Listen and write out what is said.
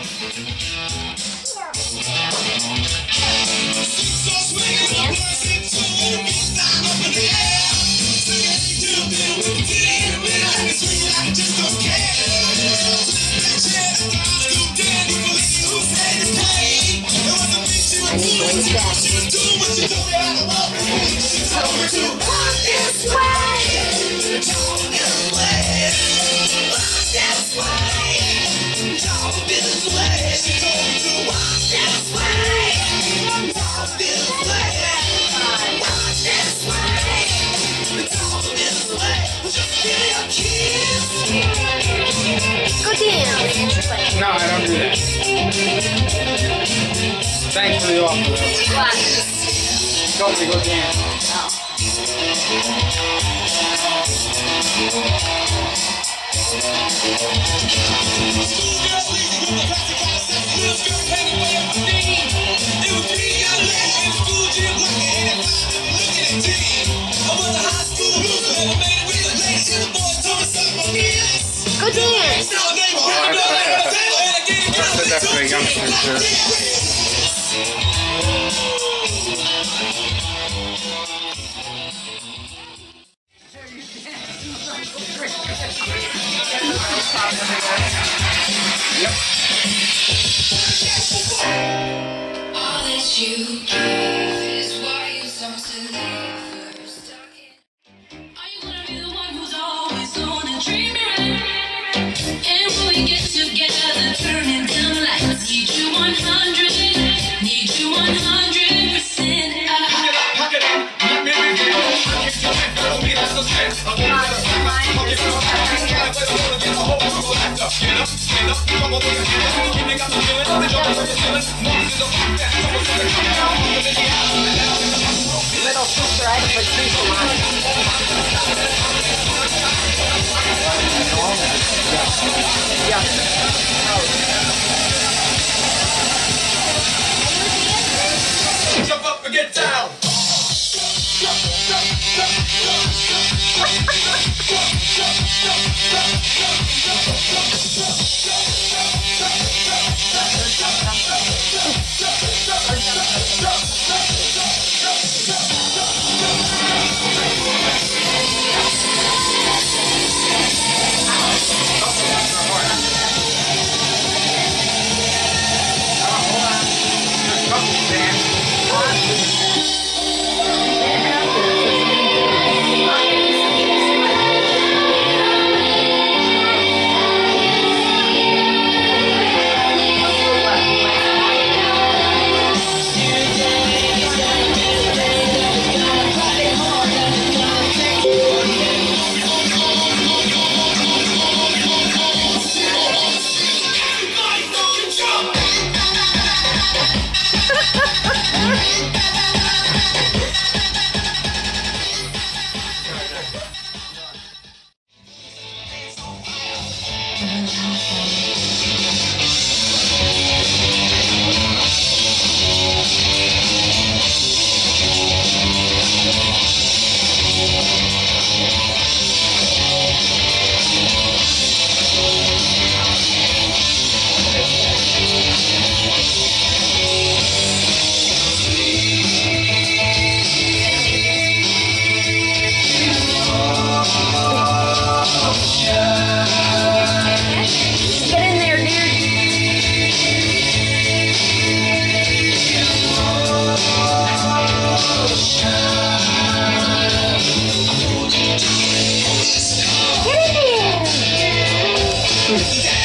No, I don't do that. Thanks for the offer, though. What? You told me to go dance. Go dance! That's for youngsters, sir. All that you give is why you start to leave first. Are you gonna be the one who's always gonna treat me right? And when we get together, turning down lights, need you 100, need you 100%. Little sister, I put diesel on. Jump up and get down. Get in there!